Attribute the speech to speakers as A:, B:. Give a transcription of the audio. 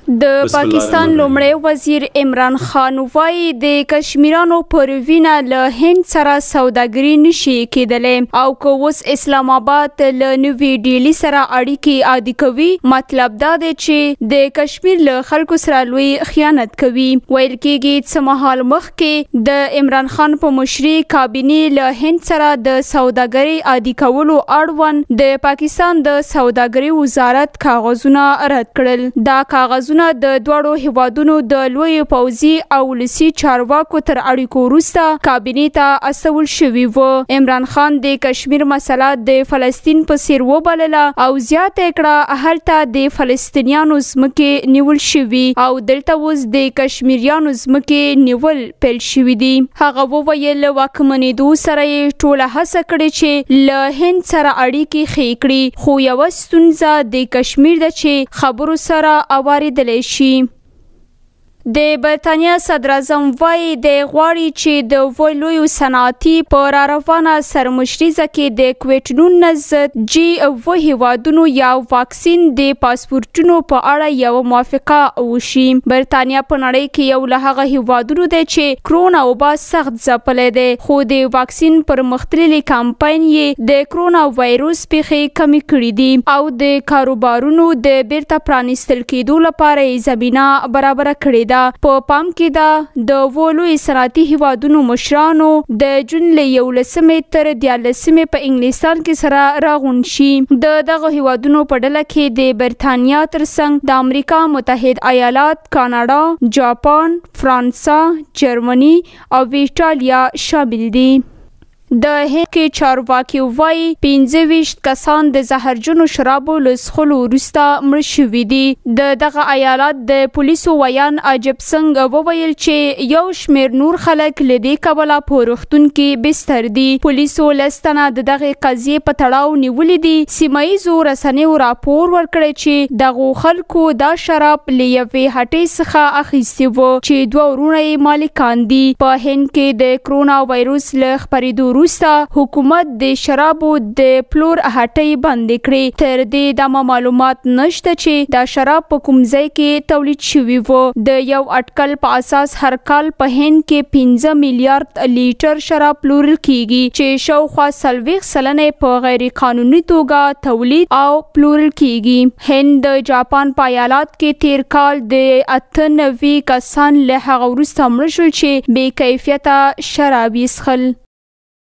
A: د پاکستان لومړی وزیر عمران خان وایي د کشمیرانو پر وینه له هند سره سوداګري نشي کېدلی او که اوس اسلام آباد له نوې ډیلي سره اړیکې عادي کوي مطلب دا دی چې د کشمیر له خلکو سره لوی خیانت کوي. ویل کېږي څه مهال مخکې د عمران خان په مشرۍ کابینې له هند سره د سوداګري عادي کولو اړوند د پاکستان د سوداګري وزارت کاغذونه رد کړل. دا کاغذونه د دوړو هیوادونو د لوی پوځي او ولسي چارواکو تر اړیکو وروسته کابینې ته استول شوي وو. عمران خان د کشمیر مسله د فلسطین په څیر وبلله او زیاته کړه هلته د فلسطینیانو ځمکې نیول شوي او دلته اوس د کشمیریانو ځمکې نیول پیل شوي دي. هغه وویل واکمنېدو سره یې ټوله هڅه کړې چې له هند سره اړیکې ښې کړي خو یوه ستونزه د کشمیر ده چې خبرو سره اواریدلی شي. د برتانیا صدر اعظم وایي د غواړي چې د لویو صنعتي په را روانه سرمشریزه کې د کویټ 19 جی هیوادونو یا واکسین د پاسپورتونو په اړه یو موافقه وشي. برتانیا په نړۍ کې یو له هغه هیوادونو دی چې کرونا وبا سخت ځپلی دی خو د واکسین پرمختللي کمپاین یې د کرونا وایروس پیښې کمې کړي دي او د کاروبارونو د بیرته پرانیستل کېدو لپاره یې زمینه برابره کړې ده. په پام کې ده د لوی صنعتي هیوادونو مشرانو د جون له 11 تر 14 په انګلستان کې سره راغونډ شي. د دغه هیوادونو په ډله کې د برتانیا ترڅنګ د امریکا متحده ایالات، کاناډا، جاپان، فرانسه، جرمني او ایټالیا شامل دي. د هند کې چارواکي وایي 25 کسان د زهرجنو شرابو له څښلو وروسته مړه شوي دي. د دغه ایالت د پولیسو ویان عجب څنګه وویل چې یو شمېر نور خلک له دې کبله په روغتون کې بستر دي. پولیسو 10 تنه د دغې قضیې په تړاو نیولي دي. سیمه ییزو رسنیو راپور ورکړی چې دغو خلکو دا شراب له یوې هټۍ څخه اخیستي وو چې 2 ورونه یې مالکان دي. په هند کې د کرونا وایروس له خپرېدو وروسته حکومت د شرابو د پلور هټۍ بندې کړې. تر دې دمه معلومات نشته چې دا شراب په کوم ځای کې تولید شوي وو. د یو اټکل په اساس هر کال په هند کې 15 میلیارد لیټر شراب پلورل کیږي چې شاوخوا 40% په غیر قانوني توګه تولید او پلورل کیږي. هند د جاپان په ایالات کې تیر کال د 98 کسان له هغه وروسته مړه شول چې بې کیفیته شراب یې څښل.